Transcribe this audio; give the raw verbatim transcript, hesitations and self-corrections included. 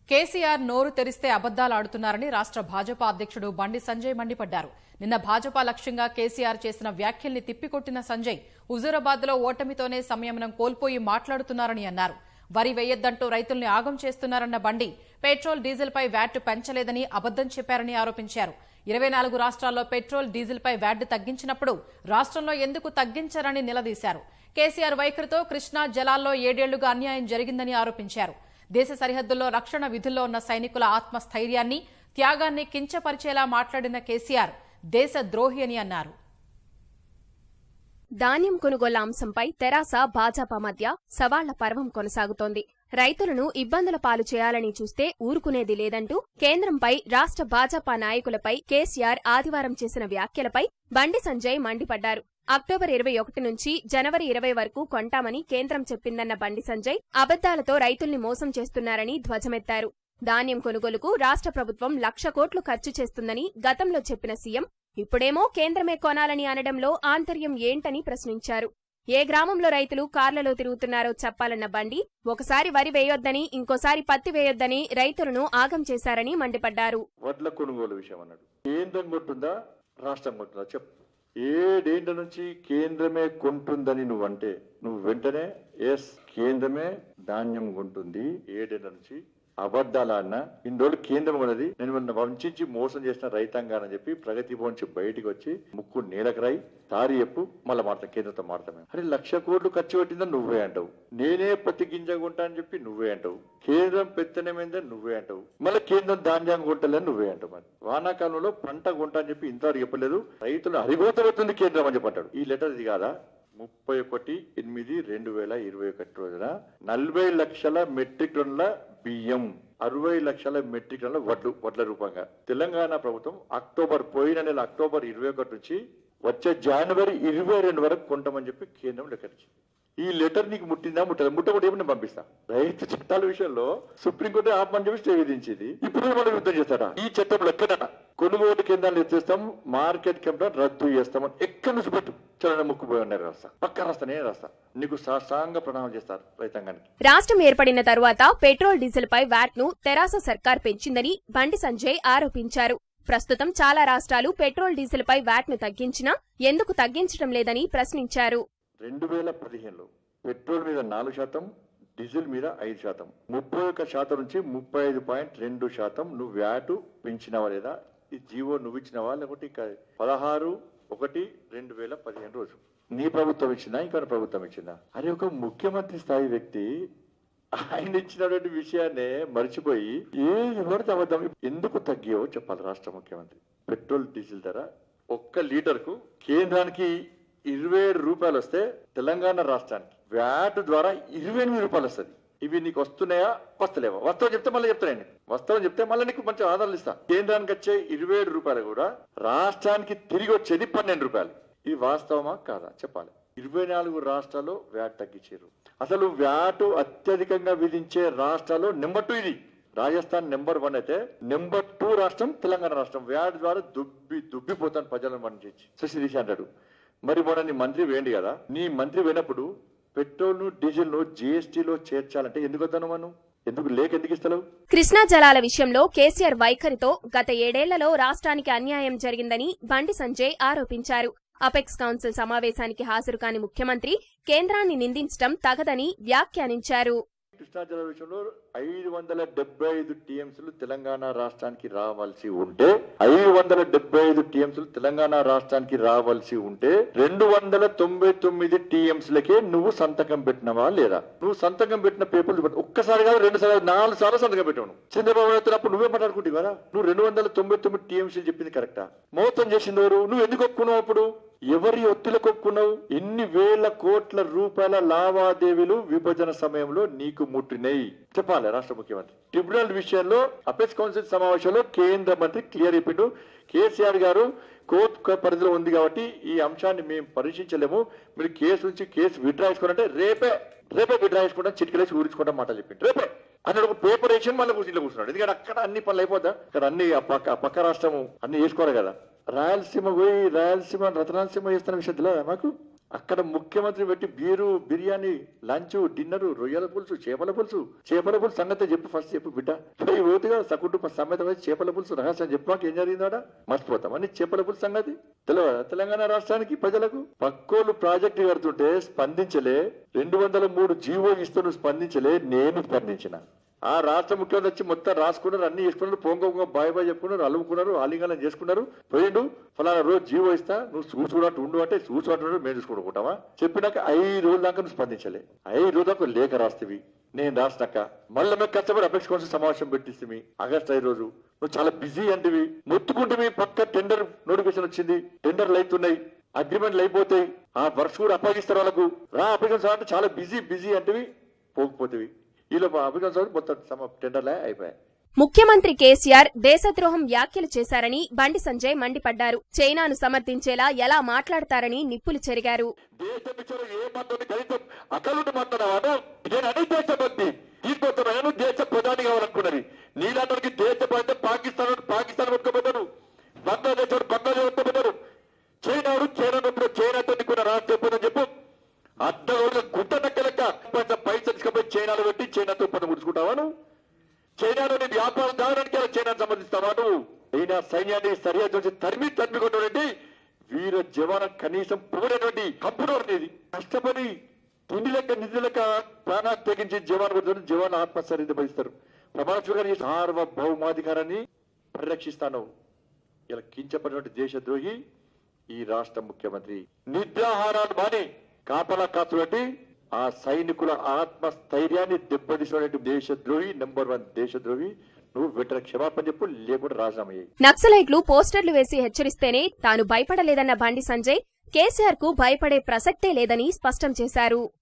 కేసీఆర్ నోరు తెరిస్తే అబద్దాలు ఆడుతున్నారని రాష్ట్ర భాజపా అధ్యక్షుడు బండి సంజయ్ మండిపడ్డారు. నిన్న భాజపా లక్ష్యంగా కేసీఆర్ చేసిన వ్యాఖ్యల్ని తిప్పికొట్టిన సంజయ్ హుజూరాబాద్లో ఓటమితోనే సంయమనం కోల్పోయి మాట్లాడుతున్నారని అన్నారు. వరి వేయొద్దంటూ రైతుల్ని ఆగం చేస్తున్నారన్న బండి పెట్రోల్ డీజిల్పై వ్యాట్ పెంచలేదని అబద్దం చెప్పారని ఆరోపించారు. ఇరవై నాలుగు రాష్ట్రాల్లో పెట్రోల్ డీజిల్పై వ్యాట్ తగ్గించినప్పుడు రాష్ట్రంలో ఎందుకు తగ్గించారని నిలదీశారు. కేసీఆర్ వైఖరితో కృష్ణా జలాల్లో ఏడేళ్లుగా అన్యాయం జరిగిందని ఆరోపించారు. దేశ సరిహద్దుల్లో రక్షణ విధుల్లో ఉన్న సైనికుల ఆత్మస్థైర్యాన్ని, త్యాగాన్ని కించపరిచేలా మాట్లాడిన కేసీఆర్ దేశ ద్రోహి అని అన్నారు. ధాన్యం కొనుగోళ్ల అంశంపై తెరాస భాజపా మధ్య సవాళ్ల పర్వం కొనసాగుతోంది. రైతులను ఇబ్బందుల పాలు చేయాలని చూస్తే ఊరుకునేది లేదంటూ కేంద్రంపై రాష్ట్ర భాజపా నాయకులపై కేసీఆర్ ఆదివారం చేసిన వ్యాఖ్యలపై బండి సంజయ్ మండిపడ్డారు. అక్టోబర్ ఇరవై ఒకటి నుంచి జనవరి ఇరవై వరకు కొంటామని కేంద్రం చెప్పిందన్న బండి సంజయ్ అబద్దాలతో రైతుల్ని మోసం చేస్తున్నారని ధ్వజమెత్తారు. ధాన్యం కొనుగోలుకు రాష్ట్ర ప్రభుత్వం లక్ష కోట్లు ఖర్చు చేస్తుందని గతంలో చెప్పిన సీఎం ఇప్పుడేమో కేంద్రమే కొనాలని అనడంలో ఆంతర్యం ఏంటని ప్రశ్నించారు. ఏ గ్రామంలో రైతులు కార్లలో తిరుగుతున్నారో చెప్పాలన్న బండి ఒకసారి వరి వేయొద్దని, ఇంకోసారి పత్తి వేయొద్దని రైతులను ఆగం చేశారని మండిపడ్డారు. వడ్ల కొనుగోలు విషయం అన్నాడు. కేంద్రం కొంటుందా రాష్ట్రం కొంటుందా చెప్పు. ఏడేండ్ల నుంచి కేంద్రమే కొంటుందని నువ్వంటే నువ్వు వెంటనే ఎస్ కేంద్రమే ధాన్యం కొంటుంది ఏడేండ్ల నుంచి అబద్దాలా అన్న ఇన్ని రోజులు కేంద్రం ఉన్నది నేను వంచి మోసం చేసిన రైతాంగానని చెప్పి ప్రగతి భవన్ నుంచి బయటికి వచ్చి ముక్కు నేలకు రాయి తారి చెప్పు మళ్ళీ మాట్లాడ కేంద్రంతో మాట్లాడమే. అరే లక్ష కోట్లు ఖర్చు పెట్టిందని నువ్వే అంటావు, నేనే ప్రతి గింజ కొంటా అని చెప్పి నువ్వే అంటావు, కేంద్రం పెత్తనమైందని నువ్వే అంటావు, మళ్ళీ కేంద్రం ధాన్యం కొంటలేని నువ్వే అంటావు. మరి వానాకాలంలో పంట కొంటా అని చెప్పి ఇంతవరకు చెప్పలేదు. రైతులు హరిగోతవుతుంది కేంద్రం అని చెప్పి అంటాడు. ఈ లెటర్ ఇది కాదా? ముప్పై ఒకటి ఎనిమిది రెండు వేల ఇరవై ఒకటి రోజున నలభై లక్షల మెట్రిక్ టన్నుల బియ్యం, అరవై లక్షల మెట్రిక్ టన్నుల వడ్లు వడ్ల రూపంగా తెలంగాణ ప్రభుత్వం అక్టోబర్ పోయిన నెల అక్టోబర్ ఇరవై ఒకటి నుంచి వచ్చే జనవరి ఇరవై రెండు వరకు కొంటామని చెప్పి కేంద్రం లెటర్ ఇచ్చింది. ఈ లెటర్ నీకు ముట్టిందా ముట్టదా? ముట్టకుండా ఏమన్నా పంపిస్తా. రైతు చట్టాల విషయంలో సుప్రీంకోర్టు ఆపమని చెప్పి స్టే విధించింది. ఇప్పుడు మనం యుద్ధం చేస్తాడా? ఈ చట్టంలో ఎక్కడన్నా కొనుగోలు కేంద్రాలు ఎత్తేస్తాం, మార్కెట్ కేంద్రాలు రద్దు చేస్తామని ఎక్కడ నుంచి పెట్టు చలన ముక్కుపోయి ఉన్నారు. రాస్తా పక్క రాస్తా నేను రాస్తా నీకు సాష్టాంగ ప్రణామం చేస్తారు రైతాంగానికి. రాష్ట్రం ఏర్పడిన తరువాత పెట్రోల్ డీజిల్ పై వ్యాట్ ను తెరాస సర్కార్ పెంచిందని బండి సంజయ్ ఆరోపించారు. ప్రస్తుతం చాలా రాష్ట్రాలు పెట్రోల్ డీజిల్ పై వ్యాట్ ను తగ్గించినా ఎందుకు తగ్గించడం లేదని ప్రశ్నించారు. రెండు వేల పదిహేనులో పెట్రోల్ మీద నాలుగు శాతం, డీజిల్ మీద ఐదు శాతం, ముప్పై ఒక్క శాతం నుంచి ముప్పై ఐదు పాయింట్ రెండు శాతం నువ్వు వ్యాటు పెంచినవా లేదా? ఈ జీవో నువ్వు ఇచ్చినవా లేకపోతే పదహారు ఒకటి రెండు వేల పదిహేను రోజు నీ ప్రభుత్వం ఇచ్చిందా ఇంకా ప్రభుత్వం ఇచ్చిందా? అరే ఒక ముఖ్యమంత్రి స్థాయి వ్యక్తి ఆయన ఇచ్చినటువంటి విషయాన్ని మర్చిపోయి ఏ ఎవరితో అబద్ధం ఎందుకు తగ్గావో చెప్పాలి. రాష్ట్ర ముఖ్యమంత్రి పెట్రోల్ డీజిల్ ధర ఒక్క లీటర్ కు కేంద్రానికి ఇరవై ఏడు రూపాయలు వస్తే తెలంగాణ రాష్ట్రానికి వ్యాట్ ద్వారా ఇరవై ఎనిమిది రూపాయలు వస్తుంది. ఇవి నీకు వస్తున్నాయా వస్తలేవా? వస్తావు చెప్తే మళ్ళీ చెప్తానండి, వస్తావని చెప్తే మళ్ళీ నీకు మంచి ఆధారాలు ఇస్తా. కేంద్రానికి వచ్చే ఇరవై ఏడు రూపాయలు కూడా రాష్ట్రానికి తిరిగి వచ్చేది పన్నెండు రూపాయలు. ఇది వాస్తవమా కాదా చెప్పాలి. ఇరవై నాలుగు రాష్ట్రాల్లో వ్యాట్ తగ్గించారు. అసలు వ్యాట్ అత్యధికంగా విధించే రాష్ట్రాల్లో నెంబర్ టూ ఇది. రాజస్థాన్ నెంబర్ వన్ అయితే నెంబర్ టూ రాష్ట్రం తెలంగాణ రాష్ట్రం. వ్యాట్ ద్వారా దుబ్బి దుబ్బిపోతాను ప్రజలను మరణించి శశిరీష్ అంటాడు. మరి మొన్న నీ మంత్రి వేయండి కదా, నీ మంత్రి పోయినప్పుడు పెట్రోల్ ను డీజిల్ ను జీఎస్టీలో చేర్చాలంటే ఎందుకు వద్దాను మనం ఎందుకు లేక ఎందుకు ఇస్తలేవు? కృష్ణా జలాల విషయంలో కేసీఆర్ వైఖరితో గత ఏడేళ్లలో రాష్ట్రానికి అన్యాయం జరిగిందని బండి సంజయ్ ఆరోపించారు. అపెక్స్ కౌన్సిల్ సమావేశానికి హాజరు కాని ముఖ్యమంత్రి కేంద్రాన్ని నిందించడం తగదని వ్యాఖ్యానించారు. కృష్ణా జల విషయంలో ఐదు వందల డెబ్బై ఐదు టీఎంసీలు తెలంగాణ రాష్ట్రానికి రావాల్సి ఉంటే ఐదు వందల డెబ్బై ఐదు టీఎంసీలు తెలంగాణ రాష్ట్రానికి రావాల్సి ఉంటే రెండు వందల తొంభై తొమ్మిది టీఎంసీలకే నువ్వు సంతకం పెట్టినవా లేదా? నువ్వు సంతకం పెట్టిన పేపర్లు ఒక్కసారి కాదు రెండు సార్లు నాలుగు సార్లు సంతకం పెట్టావు. చంద్రబాబు నాయుడు అప్పుడు నువ్వే మాట్లాడుకుంటావు కదా. నువ్వు రెండు వందల తొంభై తొమ్మిది టీఎంసీలు చెప్పింది కరెక్టా? మోసం చేసింది ఎవరు? నువ్వు ఎందుకు ఒప్పుకున్నావు? అప్పుడు ఎవరి ఒత్తిలకు ఒప్పుకున్నావు? ఎన్ని వేల కోట్ల రూపాయల లావాదేవీలు విభజన సమయంలో నీకు ముట్టినాయి చెప్పాలి రాష్ట్ర ముఖ్యమంత్రి. ట్రిబ్యునల్ విషయంలో అపెక్స్ కౌన్సిల్ సమావేశంలో కేంద్ర మంత్రి క్లియర్ చెప్పిండు. కేసీఆర్ గారు కోర్టు పరిధిలో ఉంది కాబట్టి ఈ అంశాన్ని మేము పరీక్షించలేము, మీరు కేసు నుంచి కేసు విత్డ్రా చేసుకోవాలంటే రేపే రేపే విత్డ్రా చేసుకుంటాం, చిటికలేసి ఊరించుకుంటాం మాట చెప్పిండు. రేపే అన్నాడు. ఒక పేపర్ వేసి మళ్ళీ కూర్చుని కూర్చున్నాడు. ఎందుకంటే అక్కడ అన్ని పనులు అయిపోతా, అక్కడ అన్ని పక్క పక్క రాష్ట్రము అన్ని వేసుకోవాలి కదా. రాయలసీమ పోయి రాయలసీమ రతనాలసీమ చేస్తున్న విషయం తెలియదా మాకు? అక్కడ ముఖ్యమంత్రి పెట్టి బీరు బిర్యానీ లంచ్ డిన్నర్ రొయ్యల పులుసు చేపల పులుసు చేపల పులుసు సంగతి చెప్పు ఫస్ట్ చెప్పు బిడ్డ పోయి పోతుగా సకుటుంబ సమేత చేపల పులుసు రహస్యం చెప్పాక ఏం జరిగిందా మర్చిపోతాం అని చేపల పులుసు సంగతి తెలియదా తెలంగాణ రాష్ట్రానికి ప్రజలకు పక్కోలు ప్రాజెక్టు కడుతుంటే స్పందించలే రెండు వందల మూడు జీవో ఇస్తూ స్పందించలే నేను స్పందించిన ఆ రాష్ట్ర ముఖ్యమంత్రి వచ్చి మొత్తం రాసుకున్నారు అన్ని చేసుకున్నారు పోంగ బాయ్ బాయ్ చెప్పుకున్నారు అలుముకున్నారు ఆలింగనం చేసుకున్నారు పోయిండు ఫలానా రోజు జీవో ఇస్తా నువ్వు చూసుకున్నట్టు ఉండు అంటే చూసుకుంటున్నాడు మేము చూసుకుంటావా చెప్పినాక ఐదు రోజుల దాకా నువ్వు స్పందించలే ఐదు రోజుల దాకా లేఖ రాస్తేవి నేను రాసినాక మళ్ళీ మేము కష్టపడి అపెక్స్ కౌన్సిల్ సమావేశం పెట్టిస్తే ఆగస్టు ఐదు రోజు నువ్వు చాలా బిజీ అంటివి మొత్తుకుంటే పక్క టెండర్ నోటిఫికేషన్ వచ్చింది టెండర్లు అవుతున్నాయి అగ్రిమెంట్లు అయిపోతాయి ఆ వర్క్స్ కూడా అప్పగిస్తారు వాళ్ళకు రా అప్లికేషన్ అంటే చాలా బిజీ బిజీ అంటివి పోకపోతేవి ముఖ్యమంత్రి కేసీఆర్ దేశద్రోహం వ్యాఖ్యలు చేశారని బండి సంజయ్ మండిపడ్డారు. చైనాను సమర్థించేలా ఎలా మాట్లాడతారని నిప్పులు చెరిగారు. దేశ ప్రధాని కావాలనుకున్నది నీలాంటి దేశ పాకిస్తాన్ పాకిస్తాన్ పట్టుకోబోతారు బంగ్లాదేశ్ బంగ్లాదేశ్ పట్టుకోబోతారు చైనా చైనా చైనాతో కూడా రాష్ట్రం చెప్పు అర్ధ గుడ్డ నక్కలెక్క పైసలు తీసుకపోయి చైనాలో పెట్టి చైనాతో పని ముడుచుకుంటావా నువ్వు చైనాలోని వ్యాపారం దాగడానికి చైనాను సంబంధిస్తావా నువ్వు చైనా సైన్యాన్ని సరిహద్దు నుంచి తరిమి తరిమి కొట్టినటువంటి వీర జవాన కనీసం పోయినటువంటి కంపునర్ అనేది కష్టపడి తిండి లెక్క నిధి లెక్క ప్రాణాలు తెగించి జవాన్ కొడుతున్న జవాన్ ఆత్మసరిత భరిస్తారు ప్రమాణ సార్వభౌమాధికారాన్ని పరిరక్షిస్తాను ఇలా కించపడినటువంటి దేశద్రోహి ఈ రాష్ట్ర ముఖ్యమంత్రి నిద్రాహారాలు మాని కాపలా కాచుబట్టి ఆ సైనికుల ఆత్మస్థైర్యాన్ని దెబ్బతీసినటువంటి దేశద్రోహి నెంబర్ వన్ దేశద్రోహి నువ్వు వెంటనే క్షమాపణ చెప్పు లేకుండా రాజీనామా చేయి. నక్సలైట్లు పోస్టర్లు వేసి హెచ్చరిస్తేనే తాను భయపడలేదన్న బండి సంజయ్ కేసీఆర్ కు భయపడే ప్రసక్తే లేదని స్పష్టం చేశారు.